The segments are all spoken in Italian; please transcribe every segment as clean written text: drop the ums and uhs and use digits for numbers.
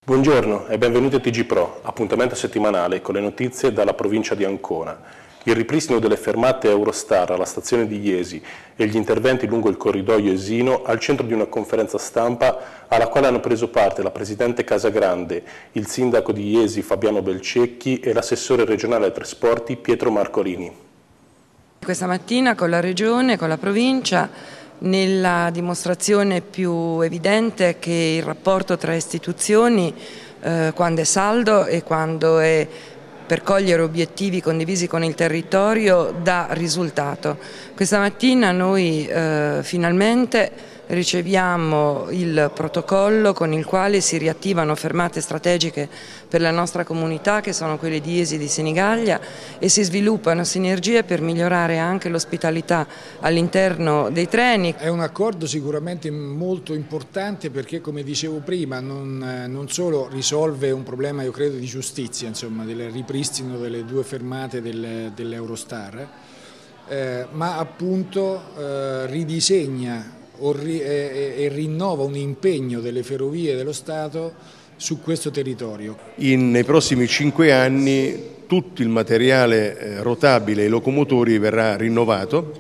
Buongiorno e benvenuti a TG Pro, appuntamento settimanale con le notizie dalla provincia di Ancona. Il ripristino delle fermate Eurostar alla stazione di Jesi e gli interventi lungo il corridoio esino al centro di una conferenza stampa alla quale hanno preso parte la Presidente Casagrande, il Sindaco di Jesi Fabiano Belcecchi e l'Assessore regionale ai trasporti Pietro Marcolini. Questa mattina con la Regione, con la Provincia, nella dimostrazione più evidente che il rapporto tra istituzioni, quando è saldo e quando è per cogliere obiettivi condivisi con il territorio, dà risultato. Questa mattina noi finalmente riceviamo il protocollo con il quale si riattivano fermate strategiche per la nostra comunità, che sono quelle di Jesi e di Senigallia, e si sviluppano sinergie per migliorare anche l'ospitalità all'interno dei treni. È un accordo sicuramente molto importante perché, come dicevo prima, non solo risolve un problema, io credo, di giustizia, insomma, del ripristino delle due fermate dell'Eurostar, ma appunto ridisegna e rinnova un impegno delle ferrovie dello Stato su questo territorio. Nei prossimi 5 anni tutto il materiale rotabile e i locomotori verrà rinnovato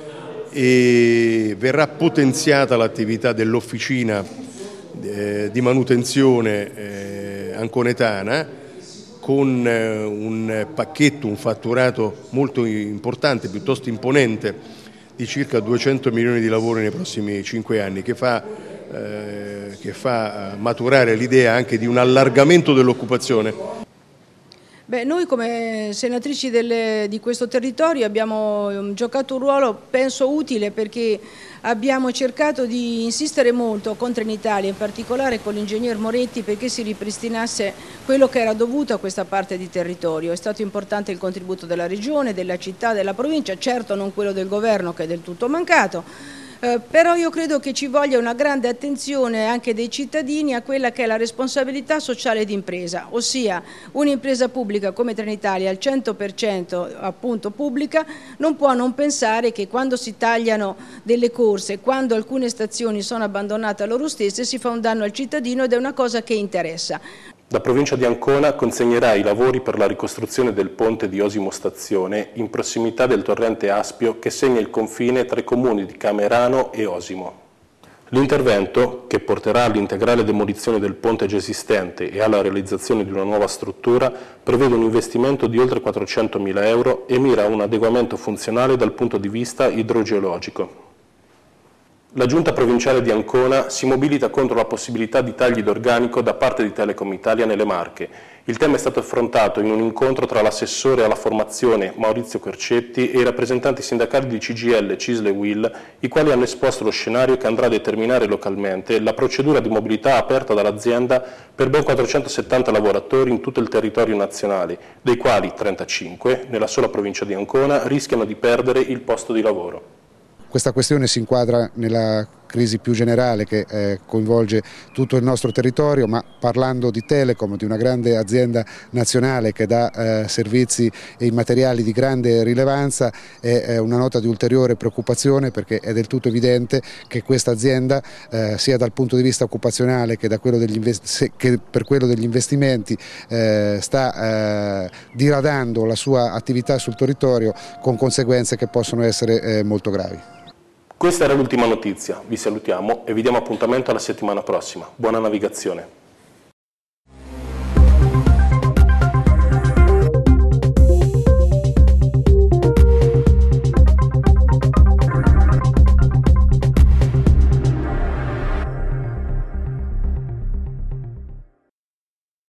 e verrà potenziata l'attività dell'officina di manutenzione anconetana con un pacchetto, un fatturato molto importante, piuttosto imponente, di circa 200 milioni di lavoro nei prossimi 5 anni, che fa maturare l'idea anche di un allargamento dell'occupazione. Noi come senatrici di questo territorio abbiamo giocato un ruolo, penso, utile, perché abbiamo cercato di insistere molto con Trenitalia, in particolare con l'ingegner Moretti, perché si ripristinasse quello che era dovuto a questa parte di territorio. È stato importante il contributo della Regione, della città, della provincia, certo non quello del governo, che è del tutto mancato. Però io credo che ci voglia una grande attenzione anche dei cittadini a quella che è la responsabilità sociale d'impresa, ossia un'impresa pubblica come Trenitalia al 100% appunto pubblica non può non pensare che quando si tagliano delle corse, quando alcune stazioni sono abbandonate a loro stesse, si fa un danno al cittadino ed è una cosa che interessa. La provincia di Ancona consegnerà i lavori per la ricostruzione del ponte di Osimo Stazione in prossimità del torrente Aspio che segna il confine tra i comuni di Camerano e Osimo. L'intervento, che porterà all'integrale demolizione del ponte già esistente e alla realizzazione di una nuova struttura, prevede un investimento di oltre 400.000 euro e mira a un adeguamento funzionale dal punto di vista idrogeologico. La Giunta provinciale di Ancona si mobilita contro la possibilità di tagli d'organico da parte di Telecom Italia nelle Marche. Il tema è stato affrontato in un incontro tra l'assessore alla formazione Maurizio Corcetti e i rappresentanti sindacali di CGIL, CISL e UIL, i quali hanno esposto lo scenario che andrà a determinare localmente la procedura di mobilità aperta dall'azienda per ben 470 lavoratori in tutto il territorio nazionale, dei quali 35, nella sola provincia di Ancona, rischiano di perdere il posto di lavoro. Questa questione si inquadra nella crisi più generale che coinvolge tutto il nostro territorio, ma parlando di Telecom, di una grande azienda nazionale che dà servizi e immateriali di grande rilevanza, è una nota di ulteriore preoccupazione, perché è del tutto evidente che questa azienda, sia dal punto di vista occupazionale che per quello degli investimenti, sta diradando la sua attività sul territorio, con conseguenze che possono essere molto gravi. Questa era l'ultima notizia, vi salutiamo e vi diamo appuntamento alla settimana prossima. Buona navigazione.